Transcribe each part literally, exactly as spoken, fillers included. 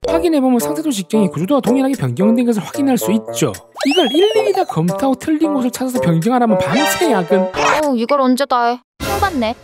확인해보면 상세도 직경이 구조도와 동일하게 변경된 것을 확인할 수 있죠. 이걸 일일이 다 검토하고 틀린 곳을 찾아서 변경하라면 밤새 야근. 어, 이걸 언제 다 해? 킹받네.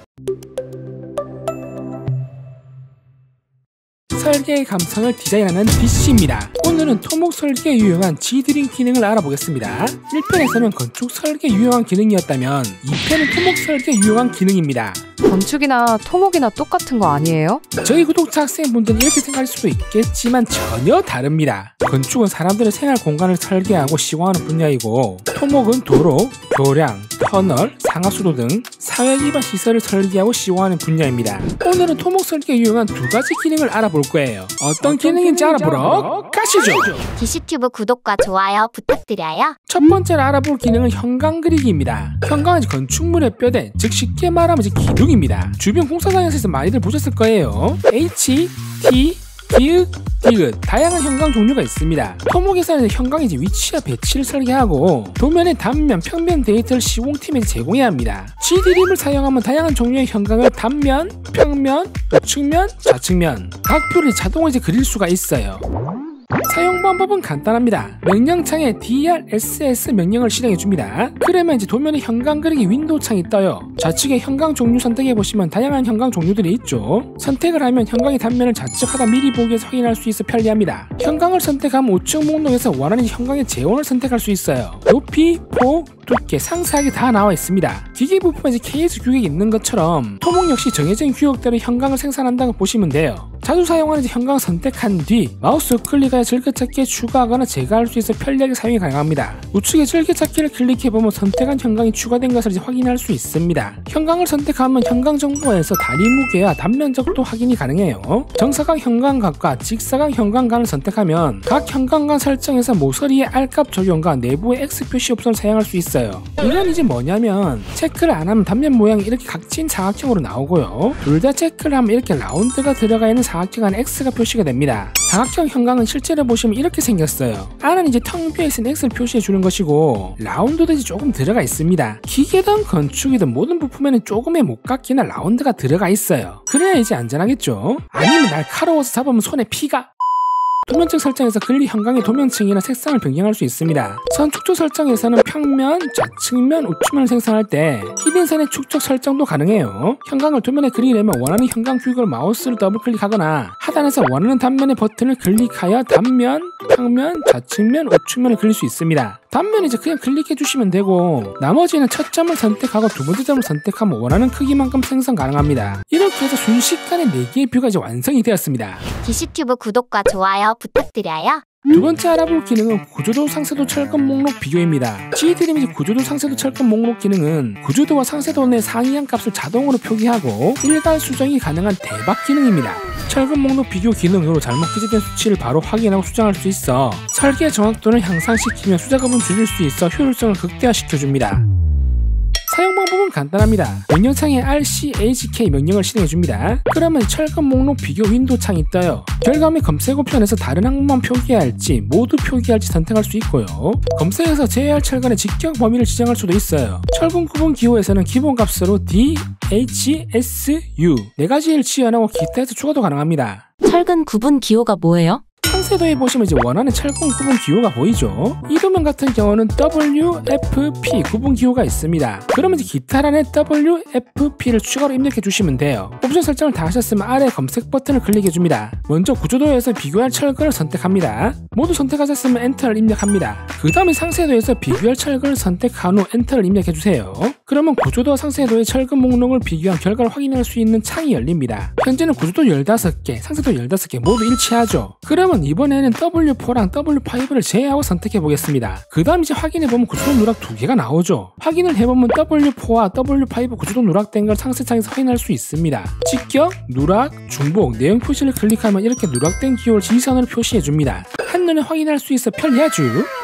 설계의 감성을 디자인하는 디씨입니다. 오늘은 토목 설계에 유용한 G드림 기능을 알아보겠습니다. 일 편에서는 건축 설계에 유용한 기능이었다면 이 편은 토목 설계에 유용한 기능입니다. 건축이나 토목이나 똑같은 거 아니에요? 저희 구독자 학생분들은 이렇게 생각할 수도 있겠지만 전혀 다릅니다. 건축은 사람들의 생활 공간을 설계하고 시공하는 분야이고, 토목은 도로, 교량, 터널, 상하수도 등 사회 기반 시설을 설계하고 시공하는 분야입니다. 오늘은 토목 설계에 유용한 두 가지 기능을 알아볼 거예요. 어떤, 어떤 기능인지 알아보러 가시죠. 디씨튜브 구독과 좋아요 부탁드려요. 첫 번째로 알아볼 기능은 현강 그리기입니다. 현강은 건축물의 뼈대, 즉 쉽게 말하면 기둥입니다. 주변 공사장에서 많이들 보셨을 거예요. H, T, 디귿, 디귿 다양한 현강 종류가 있습니다. 토목에서는 현강의 위치와 배치를 설계하고 도면의 단면, 평면 데이터를 시공팀에 제공해야 합니다. G드림을 사용하면 다양한 종류의 현강을 단면, 평면, 우측면, 좌측면 각 표를 자동으로 이제 그릴 수가 있어요. 사용 방법은 간단합니다. 명령창에 디알에스에스 명령을 실행해줍니다. 그러면 이제 도면에 현강 그리기 윈도우 창이 떠요. 좌측에 현강 종류 선택해보시면 다양한 현강 종류들이 있죠. 선택을 하면 현강의 단면을 좌측하다 미리 보기 위해서 확인할 수 있어 편리합니다. 현강을 선택하면 우측 목록에서 원하는 현강의 재원을 선택할 수 있어요. 높이, 폭, 두께 상세하게 다 나와 있습니다. 기계 부품에 이제 케이에스 규격이 있는 것처럼 토목 역시 정해진 규격대로 현강을 생산한다고 보시면 돼요. 자주 사용하는 현강 선택한 뒤 마우스 클릭하여 즐겨찾기에 추가하거나 제거할 수 있어 편리하게 사용이 가능합니다. 우측에 즐겨찾기를 클릭해보면 선택한 현강이 추가된 것을 이제 확인할 수 있습니다. 현강을 선택하면 현강 정보에서 다리 무게와 단면적도 확인이 가능해요. 정사각 현강각과 직사각 현강간을 선택하면 각 현강간 설정에서 모서리의 R값 적용과 내부의 X 표시 옵션을 사용할 수 있어요. 이건 이제 뭐냐면 체크를 안 하면 단면 모양이 이렇게 각진 사각형으로 나오고요. 둘 다 체크를 하면 이렇게 라운드가 들어가 있는 사각형 안에 X가 표시가 됩니다. 사각형 현강은 실제로 보시면 이렇게 생겼어요. 안은 이제 텅 비어있는 X를 표시해 주는 것이고 라운드도 이제 조금 들어가 있습니다. 기계든 건축이든 모든 부품에는 조금의 목각기나 라운드가 들어가 있어요. 그래야 이제 안전하겠죠. 아니면 날카로워서 잡으면 손에 피가. 도면층 설정에서 글리 현강의 도면층이나 색상을 변경할 수 있습니다. 선 축적 설정에서는 평면, 좌측면, 우측면을 생성할 때 히든선의 축적 설정도 가능해요. 현강을 도면에 그리려면 원하는 현강 규격을 마우스로 더블 클릭하거나 하단에서 원하는 단면의 버튼을 클릭하여 단면, 평면, 좌측면, 우측면을 그릴 수 있습니다. 단면 이제 그냥 클릭해 주시면 되고 나머지는 첫 점을 선택하고 두 번째 점을 선택하면 원하는 크기만큼 생성 가능합니다. 이렇게 해서 순식간에 네 개의 뷰가 이제 완성이 되었습니다. 디씨튜브 구독과 좋아요 부탁드려요. 두 번째 알아볼 기능은 구조도, 상세도, 철근 목록 비교입니다. G드림의 구조도, 상세도, 철근 목록 기능은 구조도와 상세도 내 상이한 값을 자동으로 표기하고 일괄 수정이 가능한 대박 기능입니다. 철근 목록 비교 기능으로 잘못 기재된 수치를 바로 확인하고 수정할 수 있어 설계 정확도를 향상시키며 수작업은 줄일 수 있어 효율성을 극대화시켜줍니다. 사용 방법은 간단합니다. 명령창에 알씨에이치케이 명령을 실행해줍니다. 그러면 철근 목록 비교 윈도우 창이 떠요. 결과물 검색 옵션에서 다른 항목만 표기해야 할지 모두 표기할지 선택할 수 있고요. 검색에서 제외할 철근의 직경 범위를 지정할 수도 있어요. 철근 구분 기호에서는 기본 값으로 디, 에이치, 에스, 유 네 가지를 지원하고 기타에서 추가도 가능합니다. 철근 구분 기호가 뭐예요? 상세도에 보시면 이제 원하는 철근 구분 기호가 보이죠. 이 도면 같은 경우는 더블유 에프 피 구분 기호가 있습니다. 그러면 이제 기타란에 더블유 에프 피를 추가로 입력해 주시면 돼요. 옵션 설정을 다 하셨으면 아래 검색 버튼을 클릭해 줍니다. 먼저 구조도에서 비교할 철근을 선택합니다. 모두 선택하셨으면 엔터를 입력합니다. 그 다음에 상세도에서 비교할 철근을 선택한 후 엔터를 입력해 주세요. 그러면 구조도와 상세도의 철근 목록을 비교한 결과를 확인할 수 있는 창이 열립니다. 현재는 구조도 열다섯 개, 상세도 열다섯 개 모두 일치하죠. 그러면 이번에는 더블유 포랑 더블유 파이브를 제외하고 선택해 보겠습니다. 그 다음 이제 확인해보면 구조도 누락 두 개가 나오죠. 확인을 해보면 더블유 포와 더블유 파이브 구조도 누락된 걸 상세창에서 확인할 수 있습니다. 직격, 누락, 중복, 내용 표시를 클릭하면 이렇게 누락된 기호를 지선으로 표시해줍니다. 한눈에 확인할 수 있어 편리하죠.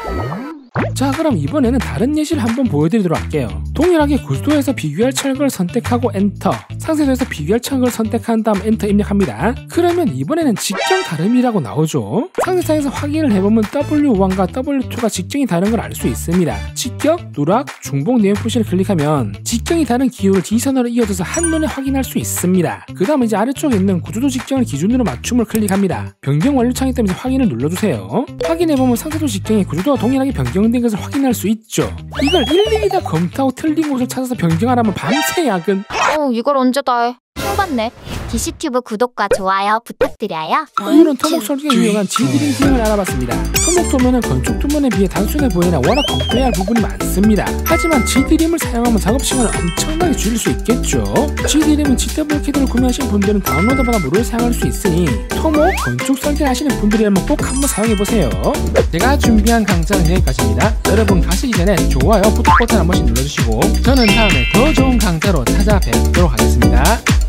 자, 그럼 이번에는 다른 예시를 한번 보여드리도록 할게요. 동일하게 구조도에서 비교할 철근을 선택하고 엔터, 상세도에서 비교할 창을 선택한 다음 엔터 입력합니다. 그러면 이번에는 직경 다름이라고 나오죠. 상세상에서 확인을 해보면 더블유 원과 더블유 투가 직경이 다른 걸 알 수 있습니다. 직경, 누락, 중복 내용 표시를 클릭하면 직경이 다른 기호를 D선으로 이어져서 한눈에 확인할 수 있습니다. 그 다음 이제 아래쪽에 있는 구조도 직경을 기준으로 맞춤을 클릭합니다. 변경 완료 창이 뜨면 확인을 눌러주세요. 확인해보면 상세도 직경이 구조도와 동일하게 변경된 것을 확인할 수 있죠. 이걸 일일이 다 검토하고 틀린 곳을 찾아서 변경하라면 밤새 야근. 어, 이걸 언제 다 해? 킹받네. 디씨튜브 구독과 좋아요 부탁드려요. 오늘은 토목 설계에 유용한 지드림 기능을 알아봤습니다. 토목 도면은 건축 도면에 비해 단순해 보이나 워낙 검토해야 할 부분이 많습니다. 하지만 지드림을 사용하면 작업 시간을 엄청나게 줄일 수 있겠죠. 지드림은 지더블유 키드를 구매하신 분들은 다운로드받아 무료로 사용할 수 있으니 토목, 건축 설계를 하시는 분들이라면 꼭 한번 사용해보세요. 제가 준비한 강좌는 여기까지입니다. 여러분 가시기 전에 좋아요, 구독 버튼 한 번씩 눌러주시고 저는 다음에 더 좋은 강좌로 찾아뵙도록 하겠습니다.